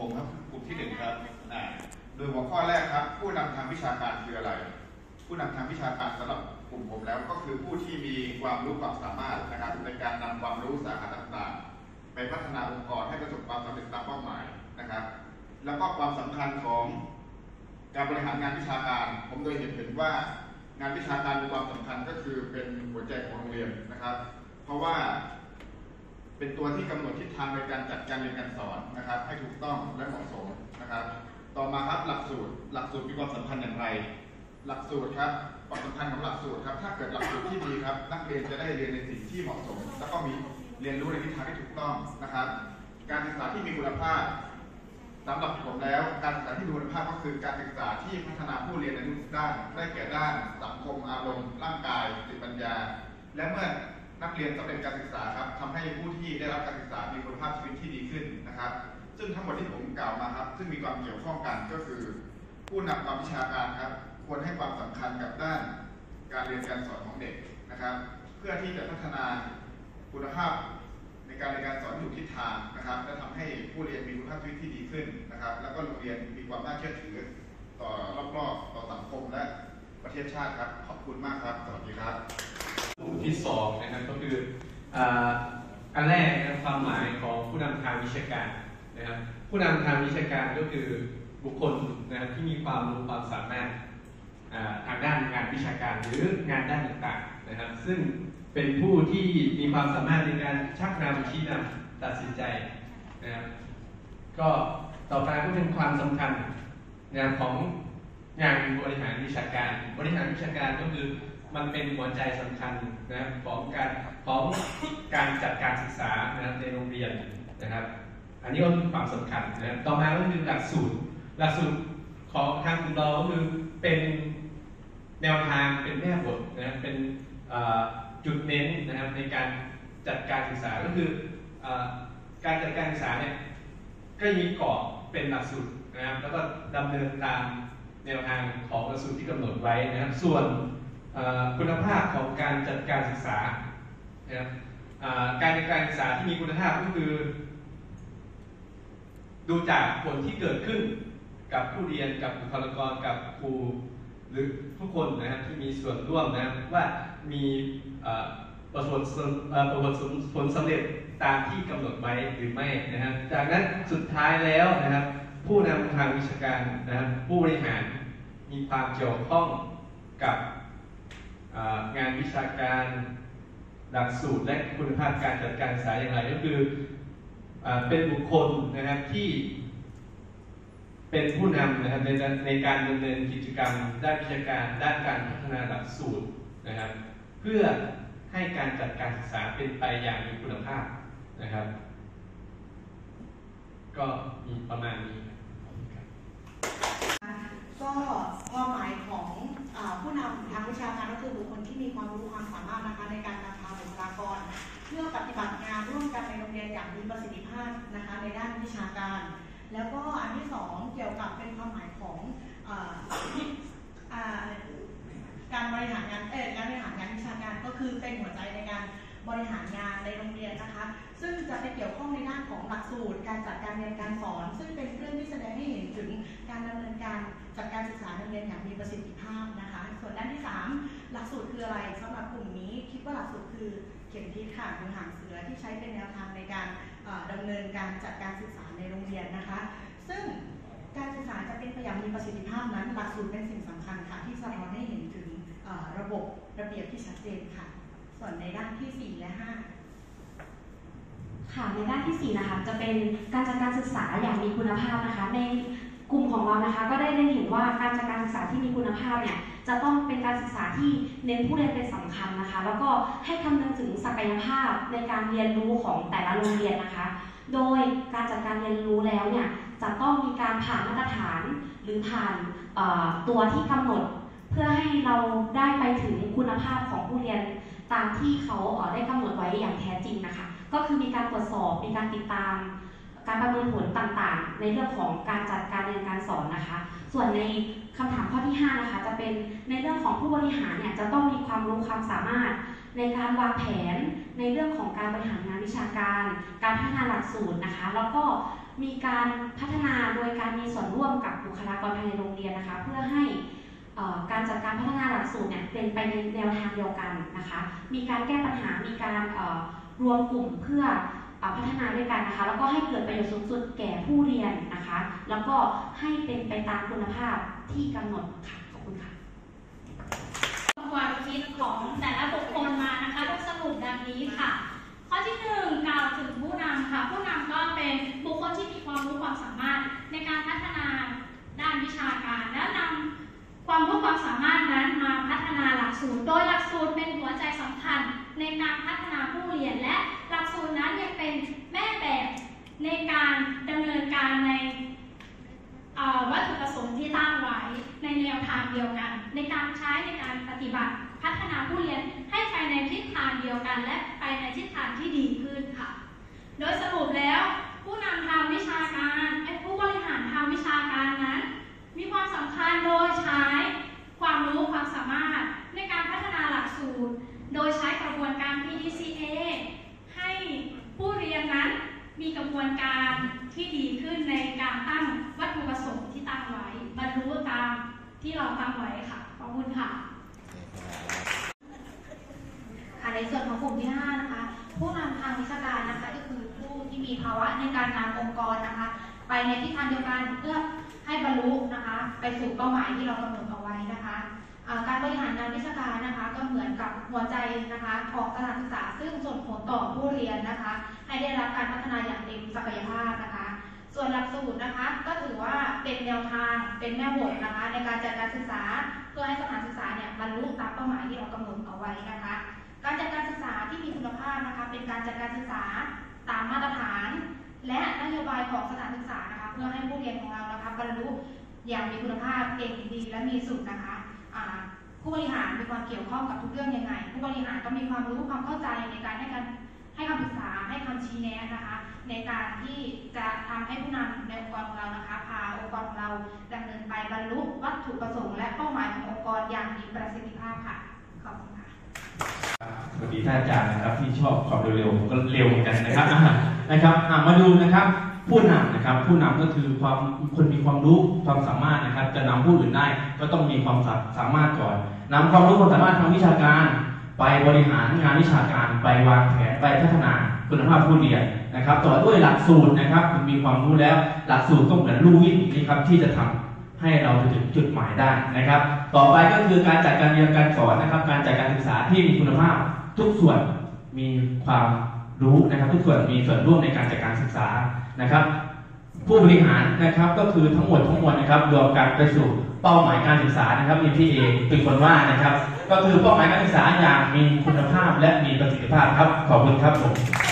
ผมครับกลุ่มที่1ครับโดยหัวข้อแรกครับผู้นำทางวิชาการคืออะไรผู้นำทางวิชาการสำหรับกลุ่มผมแล้วก็คือผู้ที่มีความรู้ความสามารถนะครับในการนำความรู้สาขาต่างๆไปพัฒนาองค์กรให้ประสบความสำเร็จตามเป้าหมายนะครับแล้วก็ความสำคัญของการบริหารงานวิชาการผมโดยเห็นว่างานวิชาการมีความสำคัญก็คือเป็นหัวใจของโรงเรียนนะครับเพราะว่าเป็นตัวที่กำหนดทิศทางในการจัดการเรียนการสอนนะครับให้ถูกต้องและเหมาะสมนะครับต่อมาครับหลักสูตรมีความสำคัญอย่างไรหลักสูตรครับความสำคัญของหลักสูตรครับถ้าเกิดหลักสูตรที่ดีครับนักเรียนจะได้เรียนในสิ่งที่เหมาะสมแล้วก็มีเรียนรู้ในทิศทางที่ถูกต้องนะครับการศึกษาที่มีคุณภาพสำหรับผมแล้วการศึกษาที่มีคุณภาพก็คือการศึกษาที่พัฒนาผู้เรียนในทุกด้านได้แก่ด้านสังคมอารมณ์ร่างกายสติปัญญาและเมื่อนักเรียนสำเร็จการศึกษาครับทำให้ผู้ที่ได้รับการศึกษามีคุณภาพชีวิตที่ดีขึ้นนะครับซึ่งทั้งหมดที่ผมกล่าวมาครับซึ่งมีความเกี่ยวข้องกันก็คือผู้นำความวิชาการครับควรให้ความสำคัญกับด้านการเรียนการสอนของเด็กนะครับเพื่อที่จะพัฒนาคุณภาพในการเรียนการสอนอยู่ทิศทางนะครับและทำให้ผู้เรียนมีคุณภาพชีวิตที่ดีขึ้นนะครับแล้วก็โรงเรียนมีความน่าเชื่อถือต่อรอบๆต่อสังคมและประเทศชาติครับขอบคุณมากครับสวัสดีครับที่2นะครับก็คืออันแรกนะความหมายของผู้นำทางวิชาการนะครับผู้นำทางวิชาการก็คือบุคคลนะครับที่มีความรู้ความสามารถทางด้านงานวิชาการหรืองานด้านต่างๆนะครับซึ่งเป็นผู้ที่มีความสามารถในการชักนำชี้นำตัดสินใจนะครับก็ต่อไปก็เป็นความสำคัญของงานบริหารวิชาการก็คือมันเป็นหัวใจสำคัญนะครับของการจัดการศึกษานะครับในโรงเรียนนะครับอันนี้ก็คือความสำคัญนะครับต่อมาก็คือหลักสูตรของทางกลุ่มเราก็คือเป็นแนวทางเป็นแม่บทนะครับเป็นจุดเน้นนะครับในการจัดการศึกษาก็คือการจัดการศึกษาเนี่ยก็มีกรอบเป็นหลักสูตรนะครับแล้วก็ดำเนินตามแนวทางของหลักสูตรที่กำหนดไว้นะครับส่วนคุณภาพของการจัดการศึกษานะครับการจัดการศึกษาที่มีคุณภาพก็คือดูจากผลที่เกิดขึ้นกับผู้เรียนกับบุคลากรกับครูหรือทุกคนนะครับที่มีส่วนร่วมนะว่ามีประสบผลสำเร็จตามที่กำหนดไว้หรือไม่นะครับจากนั้นสุดท้ายแล้วนะครับผู้นำทางวิชาการนะครับผู้บริหารมีความเกี่ยวข้องกับงานวิชาการหลักสูตรและคุณภาพการจัดการศึกษาอย่างไรก็คือเป็นบุคคลนะครับที่เป็นผู้นำนะครับในการดำเนินกิจกรรมด้านวิชาการด้านการพัฒนาหลักสูตรนะครับเพื่อให้การจัดการศึกษาเป็นไปอย่างมีคุณภาพนะครับก็มีประมาณนี้ก็ความหมายของผู้นำทางวิชาการก็คือบุคคลที่มีความรู้ความสามารถนะคะในการนำพาบุคลากรเพื่อปฏิบัติงานร่วมกันในโรงเรียนอย่างมีประสิทธิภาพนะคะในด้านวิชาการแล้วก็อันที่2เกี่ยวกับเป็นความหมายของการบริหารงานการบริหารงานวิชาการก็คือเป็นหัวใจในการบริหารงานในโรงเรียนนะคะซึ่งจะไปเกี่ยวข้องในด้านของหลักสูตรการจัดการเรียนการสอนซึ่งเป็นเรื่องที่แสดงให้เห็นถึงการดำเนินการจัดการศึกษาในโรงเรียนอย่างมีประสิทธิภาพนะคะส่วนด้านที่3หลักสูตรคืออะไรสำหรับกลุ่มนี้คิดว่าหลักสูตรคือเข็มทิศค่ะหรือหางเสือที่ใช้เป็นแนวทางในการดำเนินการจัดการศึกษาในโรงเรียนนะคะซึ่งการศึกษาจะเป็นไปอย่างมีประสิทธิภาพนั้นหลักสูตรเป็นสิ่งสำคัญค่ะที่สะท้อนให้เห็นถึงระบบระเบียบที่ชัดเจนค่ะส่วนในด้านที่4และ5 ค่ะในด้านที่4นะคะจะเป็นการจัดการศึกษาอย่างมีคุณภาพนะคะในกลุ่มของเรานะคะก็ได้เห็นว่าการจัดการศึกษาที่มีคุณภาพเนี่ยจะต้องเป็นการศึกษาที่เน้นผู้เรียนเป็นสำคัญนะคะแล้วก็ให้คำนึงถึงศักยภาพในการเรียนรู้ของแต่ละโรงเรียนนะคะโดยการจัดการเรียนรู้แล้วเนี่ยจะต้องมีการผ่านมาตรฐานหรือผ่านตัวที่กำหนดเพื่อให้เราได้ไปถึงคุณภาพของผู้เรียนตามที่เขาได้กำหนดไว้อย่างแท้จริงนะคะก็คือมีการตรวจสอบมีการติดตามการประเมินผลต่างๆในเรื่องของการจัดการเรียนการสอนนะคะส่วนในคำถามข้อที่5นะคะจะเป็นในเรื่องของผู้บริหารเนี่ยจะต้องมีความรู้ความสามารถในการวางแผนในเรื่องของการบริหารงานวิชาการการพัฒนาหลักสูตรนะคะแล้วก็มีการพัฒนาโดยการมีส่วนร่วมกับบุคลากรภายในโรงเรียนนะคะเพื่อให้การจัดการพัฒนาหลักสูตรเนี่ยเป็นไปในแนวทางเดียวกันนะคะมีการแก้ปัญหามีการรวมกลุ่มเพื่อพัฒนาด้วยกันนะคะแล้วก็ให้เกิดประโยชน์สูงสุดแก่ผู้เรียนนะคะแล้วก็ให้เป็นไปตามคุณภาพที่กำหนดค่ะขอบคุณค่ะความคิดของแต่ละบุคคลมานะคะโดยสรุปดังนี้ค่ะข้อที่1กล่าวถึงผู้นำค่ะผู้นำก็เป็นบุคคลที่มีความรู้ความสามารถในการพัฒนาด้านวิชาการและนำความรู้ความสามารถนั้นมาพัฒนาหลักสูตรโดยหลักสูตรเป็นหัวใจสำคัญในการพัฒนาผู้เรียนและหลักสูตรนั้นยังเป็นแม่แบบในการดำเนินการในวัตถุประสงค์ที่ตั้งไว้ในแนวทางเดียวกันในการใช้ในการปฏิบัติพัฒนาผู้เรียนให้ไปในทิศทางเดียวกันและไปในทิศทางที่ดีขึ้นค่ะโดยสรุปแล้วผู้นำทางวิชาการผู้บริหารทางวิชาการนั้นมีความสำคัญโดยใช้ความรู้ความสามารถในการพัฒนาหลักสูตรโดยใช้กระบวนการ PDCA ให้ผู้เรียนนั้นมีกระบวนการที่ดีขึ้นในการตั้งวัตถุประสงค์ที่ตั้งไว้บรรลุตามที่เราตั้งไว้ค่ะขอบคุณค่ะในส่วนของกลุ่มที่5นะคะผู้นำทางวิชาการนะคะก็คือผู้ที่มีภาวะในการนำองค์กรนะคะไปในทิศทางเดียวกันเพื่อให้บรรลุนะคะไปสู่เป้าหมายที่เรากำหนดเอาไว้นะคะการบริหารงานวิชาการนะคะก็เหมือนกับหัวใจนะคะของสถานศึกษาซึ่งส่งผลต่อผู้เรียนนะคะให้ได้รับการพัฒนาอย่างเต็มศักยภาพนะคะส่วนหลักสูตรนะคะก็ถือว่าเป็นแนวทางเป็นแม่บทนะคะในการจัดการศึกษาเพื่อให้สถานศึกษาเนี่ยบรรลุตามเป้าหมายที่เรากำหนดเอาไว้นะคะการจัดการศึกษาที่มีคุณภาพนะคะเป็นการจัดการศึกษาตามมาตรฐานและนโยบายของสถานศึกษานะคะเพื่อให้ผู้เรียนของเรานะคะบรรลุอย่างมีคุณภาพเก่งดีและมีสุขนะคะผู้บริหารมีความเกี่ยวข้องกับทุกเรื่องยังไงผู้บริหารก็มีความรู้ความเข้าใจในการให้คำปรึกษาให้คำชี้แนะนะคะในการที่จะทำให้ผู้นำในองค์กรของเรานะคะพาองค์กรของเราดำเนินไปบรรลุวัตถุประสงค์และเป้าหมายขององค์กรอย่างมีประสิทธิภาพค่ะขอบคุณค่ะสวัสดีท่านอาจารย์นะครับที่ชอบความเร็วๆผมก็เร็วเหมือนกันนะครับนะครับมาดูนะครับผู้นำนะครับผู้นำก็คือคนมีความรู้ความสามารถนะครับจะนำผู้อื่นได้ก็ต้องมีความสามารถก่อนนำความรู้ความสามารถทางวิชาการไปบริหารงานวิชาการไปวางแผนไปพัฒนาคุณภาพผู้เรียนนะครับต่อด้วยหลักสูตรนะครับมีความรู้แล้วหลักสูตรก็เหมือนลู่วิ่งนี่ครับที่จะทำให้เราถึงจุดหมายได้นะครับต่อไปก็คือการจัดการเรียนการสอนนะครับการจัดการศึกษาที่มีคุณภาพทุกส่วนมีความรู้นะครับทุกส่วนมีส่วนร่วมในการจัดการศึกษานะครับผู้บริหารนะครับก็คือทั้งหมดนะครับรวมกันไปสู่เป้าหมายการศึกษานะครับEPAเป็นคนว่านะครับก็คือเป้าหมายการศึกษาอย่างมีคุณภาพและมีประสิทธิภาพครับขอบคุณครับผม